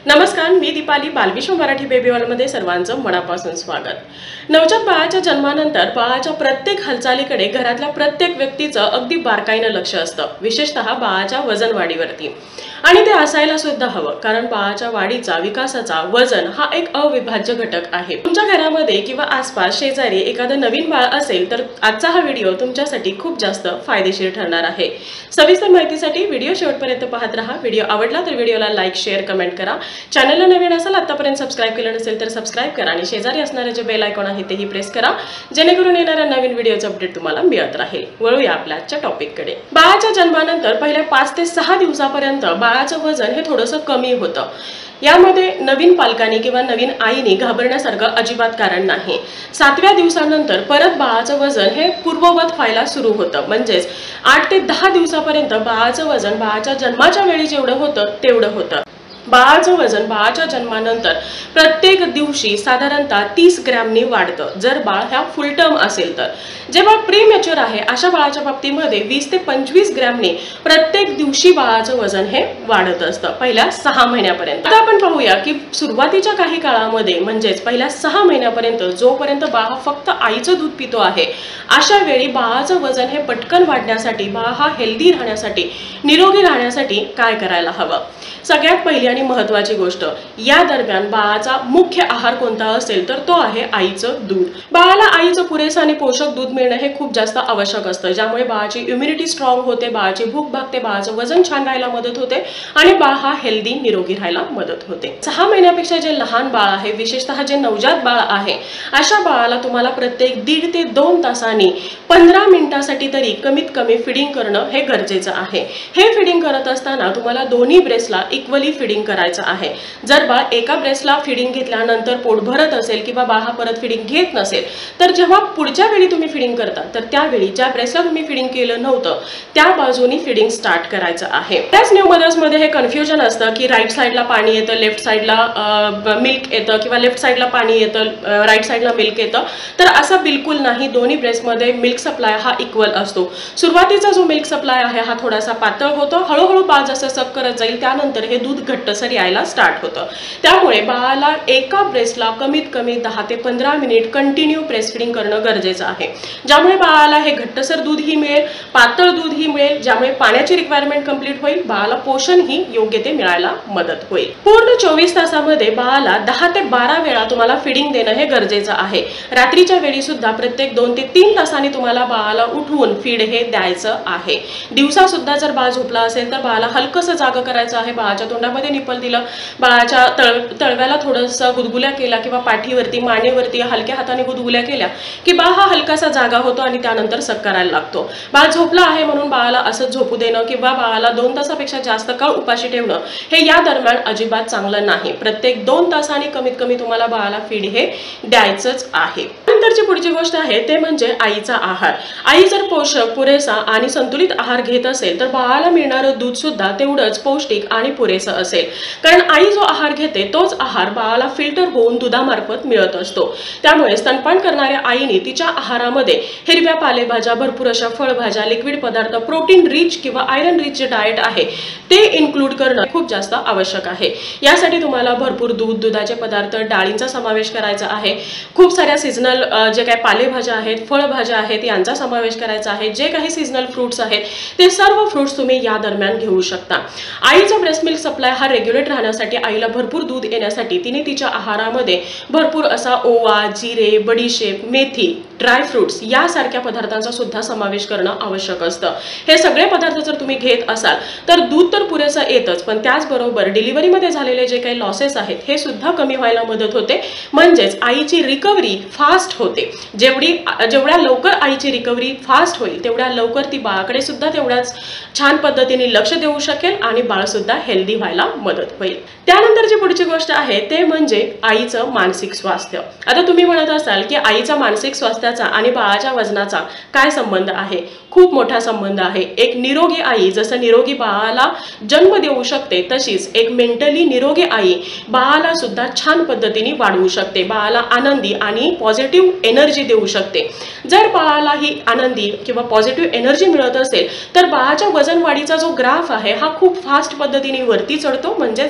नमस्कार, मी दीपाली. बालविश्व मराठी बेबी हॉलमध्ये सर्वांचं मनापासून स्वागत. नवजात बाळाच्या जन्मानंतर बाळाच्या प्रत्येक हालचालीकडे घरातल्या प्रत्येक व्यक्तीचं अगदी बारकाईनं लक्ष असतं, विशेषतः बाळाच्या वजन वाढीवरती. आणि ते असायला सुद्धा हवं, कारण बाळाच्या वाढीचा, विकासाचा वजन हा एक अविभाज्य घटक आहे. तुमच्या घरामध्ये किंवा आसपास शेजारी एखादं नवीन बाळ असेल तर आजचा हा व्हिडिओ तुमच्यासाठी खूप जास्त फायदेशीर ठरणार आहे. सविस्तर माहितीसाठी व्हिडिओ शेवटपर्यंत पाहत राहा. व्हिडिओ आवडला तर व्हिडिओला लाईक, शेअर, कमेंट करा. चॅनलला नवीन असाल, आतापर्यंत सबस्क्राइब केलं नसेल तर सबस्क्राइब करा आणि शेजारी असणारे जे बेल आयकॉन आहे तेही प्रेस करा, जेणेकरून येणाऱ्या नवीन व्हिडिओचे अपडेट तुम्हाला मिळत राहील. वळूया आपल्या आजच्या टॉपिककडे. बाळाच्या जन्मानंतर पहिल्या 5 ते 6 दिवसापर्यंत बाळाचं वजन हे थोडंसं कमी होतं. यामध्ये नवीन पालकांनी किंवा नवीन आईने घाबरण्यासारखं अजिबात कारण नाही. 7व्या दिवसानंतर परत बाळाचं वजन हे पूर्ववत व्हायला सुरू होतं. म्हणजेच 8 ते 10 दिवसापर्यंत बाळाचं वजन बाळाच्या जन्माच्या वेळी जेवढं होतं तेवढं होतं. बाळाचं वजन बाळाच्या जन्मानंतर प्रत्येक दिवशी साधारणतः 30 ग्रॅमनी वाढतं, जर बाळ ह्या फुल टर्म असेल तर. जे बाळ प्रीमॅच्युअर आहे अशा बाळाच्या बाबतीमध्ये 20 ते 25 ग्रॅमनी प्रत्येक दिवशी बाळाचं वजन हे वाढत असतं पहिल्या 6 महिन्यापर्यंत. आता आपण पाहूया की सुरुवातीच्या काही काळामध्ये, म्हणजेच पहिल्या 6 महिन्यापर्यंत, जोपर्यंत बाळ फक्त आईचं दूध पितो आहे, अशा वेळी बाळाचं वजन हे पटकन वाढण्यासाठी, बाळ हा हेल्दी राहण्यासाठी, निरोगी राहण्यासाठी काय करायला हवं? सगळ्यात पहिली आणि महत्त्वाची गोष्ट, या दरम्यान बाळाचा मुख्य आहार कोणता असेल तर तो आहे आईचं दूध. बाळाला आईचं पुरेसं आणि पोषक दूध मिळणं हे खूप जास्त आवश्यक असतं, ज्यामुळे बाळाची इम्युनिटी स्ट्रॉंग होते, बाळाची भूक भागते, बाळाचं वजन छान राहायला मदत होते आणि बाळ हा हेल्दी, निरोगी राहायला मदत होते. 6 महिन्यापेक्षा जे लहान बाळ आहे, विशेषतः जे नवजात बाळ आहे, अशा बाळाला तुम्हाला प्रत्येक 1.5 ते 2 तासांनी 15 मिनिटांसाठी तरी कमीत कमी फिडिंग करणं हे गरजेचं आहे. हे फिडिंग करत असताना तुम्हाला दोन्ही ब्रेस्टला इक्वली फिडिंग करायचं आहे. जर बाळ एका ब्रेस्टला फिडिंग घेतल्यानंतर पोट भरत असेल किंवा बाळ हा परत फिडिंग घेत नसेल, तर जेव्हा पुढच्या वेळी तुम्ही फिडिंग करता तर त्यावेळी ज्या ब्रेस्टला तुम्ही फिडिंग केलं नव्हतं त्या बाजूनी फिडिंग स्टार्ट करायचं आहे. त्याच न्यू मदर्स मध्ये हे कन्फ्युजन असतं की राईट साईडला पाणी येतं, लेफ्ट साईडला मिल्क येतं, किंवा लेफ्ट साईडला पाणी येतं, राईट साईडला मिल्क येतं. तर असं बिलकुल नाही. दोन्ही ब्रेस्टमध्ये मिल्क सप्लाय हा इक्वल असतो. सुरुवातीचा जो मिल्क सप्लाय आहे हा थोडासा पातळ होतो. हळूहळू बाळ जसं सक करत जाईल त्यानंतर हे दूध घट्टसर यायला स्टार्ट होतं. त्यामुळे बाळाला एका ब्रेस्टला कमीत कमी 10 ते 15 मिनिट कंटिन्यू ब्रेस्ट फीडिंग करणं गरजेचं आहे, ज्यामुळे बाळाला हे घट्टसर दूधही मिळेल, पातळ दूधही मिळेल, ज्यामुळे पाण्याची रिक्वायरमेंट कंप्लीट होईल, बाळाला पोषणही योग्य ते मिळायला मदत होईल. पूर्ण 24 तासामध्ये बाळाला 10 ते 12 वेळा तुम्हाला फीडिंग देणं हे गरजेचं आहे. रात्रीच्या वेळी सुद्धा प्रत्येक 2 ते 3 तासांनी तुम्हाला बाळाला उठवून फीड हे द्यायचं आहे. दिवसा सुद्धा जर बाळ झोपला असेल तर बाळाला हलकसं जागं करायचं आहे. बाळाच्या तोंडामध्ये निप्पल दिलं, बाळाच्या तळव्याला थोडंसं गुदगुल्या केला किंवा पाठीवरती, मानेवरती हलक्या हाताने गुदगुल्या केल्या की बाळ हा हलकासा जागा होतो आणि त्यानंतर सक करायला लागतो. बाळ झोपला आहे म्हणून बाळाला असंच झोपू देणं किंवा बाळाला 2 तासापेक्षा जास्त काळ उपाशी ठेवणं हे या दरम्यान अजिबात चांगलं नाही. प्रत्येक 2 तासांनी कमीत कमी तुम्हाला बाळाला फीड हे द्यायचंच आहे. नंतरची पुढची गोष्ट आहे ते म्हणजे आईचा आहार. आई जर पोषक, पुरेसा आणि संतुलित आहार घेत असेल तर बाळाला मिळणारं दूध सुद्धा तेवढंच पौष्टिक आणि पुरेसं असेल, कारण आई जो आहार घेते तोच आहार बाळाला फिल्टर होऊन दुधामार्फत मिळत असतो. त्यामुळे स्तनपान करणाऱ्या आईने तिच्या आहारामध्ये हिरव्या पालेभाज्या, भरपूर अशा फळभाज्या, लिक्विड पदार्थ, प्रोटीन रिच किंवा आयरन रिच जे डाएट आहे ते इन्क्लूड करणं खूप जास्त आवश्यक आहे. यासाठी तुम्हाला भरपूर दूध, दुधाचे पदार्थ, डाळींचा समावेश करायचा आहे. खूप साऱ्या सीझनल जे काही पालेभाज्या आहेत, फळभाज्या आहेत यांचा समावेश करायचा आहे. जे काही सीझनल फ्रूट्स आहेत ते सर्व फ्रूट्स तुम्ही या दरम्यान घेऊ शकता. आईचा ब्रेस्ट मिल्क सप्लाय हा रेग्युलेट राहण्यासाठी, आईला भरपूर दूध येण्यासाठी तिने तिच्या आहारामध्ये भरपूर असा ओवा, जिरे, बडीशेप, मेथी, ड्राय फ्रूट्स यासारख्या पदार्थांचा सुद्धा समावेश करणं आवश्यक असतं. हे सगळे पदार्थ जर तुम्ही घेत असाल तर दूध तर पुरेसं येतच, पण त्याचबरोबर डिलिव्हरीमध्ये झालेले जे काही लॉसेस आहेत हे सुद्धा कमी व्हायला मदत होते. म्हणजेच आईची रिकव्हरी फास्ट होते. जेवढ्या लवकर आईची रिकव्हरी फास्ट होईल तेवढ्या लवकर ती बाळाकडे सुद्धा तेवढ्याच छान पद्धतीने लक्ष देऊ शकेल आणि बाळ सुद्धा हेल्दी व्हायला मदत होईल. त्यानंतरची पुढची गोष्ट आहे ते म्हणजे आईचं मानसिक स्वास्थ्य. आता तुम्ही म्हणत असाल की आईचा मानसिक स्वास्थ्याचा आणि बाळाच्या वजनाचा काय संबंध आहे? खूप मोठा संबंध आहे. एक निरोगी आई जसं निरोगी बाळाला जन्म देऊ शकते तशीच एक मेंटली निरोगी आई बाळाला सुद्धा छान पद्धतीने वाढवू शकते, बाळाला आनंदी आणि पॉझिटिव्ह एनर्जी देऊ शकते. जर बाळाला ही आनंदी किंवा पॉझिटिव्ह एनर्जी मिळत असेल तर बाळाच्या वजन वाढीचा जो ग्राफ आहे हा खूप फास्ट पद्धतीने वरती चढतो, म्हणजेच बाळाचं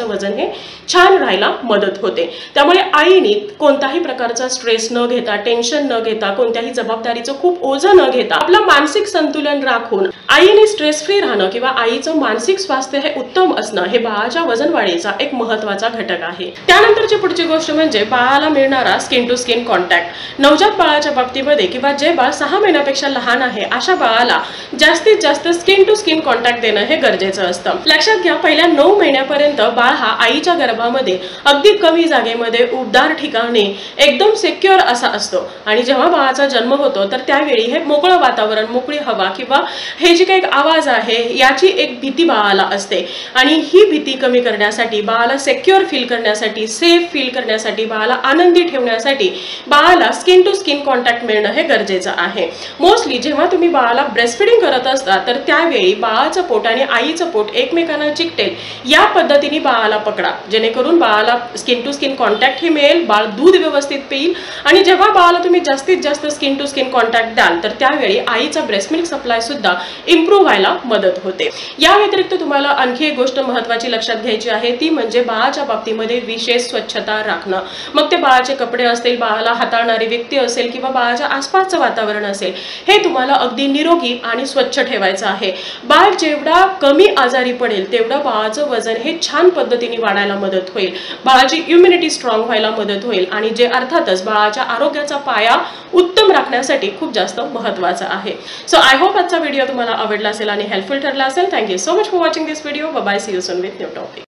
वजन हे छान राहायला मदत होते। त्यामुळे आईने कोणत्याही प्रकारचा स्ट्रेस न घेता, टेन्शन न घेता, कोणत्याही जबाबदारीचं खूप ओझं न घेता आपलं मानसिक संतुलन राखून आईने स्ट्रेस फ्री राहणं किंवा आईचं मानसिक स्वास्थ्य हे उत्तम असणं हे बाळाच्या वजन वाढीचा एक महत्त्वाचा घटक आहे। त्यानंतरची पुढची गोष्ट म्हणजे बाळाला मिळणारा स्किन टू स्किन कॉन्टॅक्ट। नवजात बाळाच्या बाबतीमध्ये किंवा जे बाळ 6 महिन्यापेक्षा लहान आहे अशा बाळाला जास्तीत जास्त स्किन टू स्किन कॉन्टॅक्ट देणं हे गरजेचं असतं। लक्षात घ्या, पहिल्या 9 महिन्यापर्यंत बाळ हा आईच्या गर्भामध्ये अगदी कमी जागेमध्ये उबदार ठिकाणी एकदम सिक्युअर असा असतो आणि जेव्हा बाळाचा जन्म होतो तर त्यावेळी हे मोकळं वातावरण, मोकळी हवा किंवा हे जे काही आवाज आहे याची एक भीती बाळाला असते आणि ही भीती कमी करण्यासाठी, बाळाला सिक्युअर फील करण्यासाठी, सेफ फील करण्यासाठी, बाळाला आनंदी ठेवण्यासाठी बाळाला स्किन टू स्किन कॉन्टॅक्ट मिळणं हे गरजेचं आहे। मोस्टली जेव्हा तुम्ही बाळाला ब्रेस्ट फीडिंग करत असता तर त्यावेळी बाळाचं पोट आणि आईचं पोट एकमेकांना चिकटेल या पद्धतीने बाळाला पकडा, जेणेकरून बाळाला स्किन टू स्किन कॉन्टॅक्ट ही मिळेल, बाळ दूध व्यवस्थित पिईल आणि जेव्हा बाळाला तुम्ही जास्तीत जास्त स्किन टू स्किन कॉन्टॅक्ट द्याल तर त्यावेळी आईचा ब्रेस्ट मिल्क सप्लाय सुद्धा इम्प्रूव्ह व्हायला मदत होते। या व्यतिरिक्त तुम्हाला आणखी एक गोष्ट महत्त्वाची लक्षात घ्यायची आहे, ती म्हणजे बाळाच्या बाबतीमध्ये विशेष स्वच्छता राखणं। मग ते बाळाचे कपडे असतील, बाळाला हाताळणारी व्यक्ती असेल किंवा बाळाच्या आसपासचं वातावरण असेल, हे तुम्हाला अगदी निरोगी आणि स्वच्छ ठेवायचं आहे। बाळ जेवढा कमी आजारी पडेल तेवढं बाळाचं वजन हे छान पद्धतीने वाढायला मदत होईल, बाळाची इम्युनिटी स्ट्रॉंग व्हायला मदत होईल आणि जे अर्थातच बाळाच्या आरोग्याचा पाया उत्तम राखण्यासाठी खूप जास्त महत्त्वाचं आहे। सो आय होप आजचा व्हिडिओ तुम्हाला आवडला असेल आणि हेल्पफुल ठरला असेल। Thank you so much for watching this video. Bye bye, see you soon with new topic.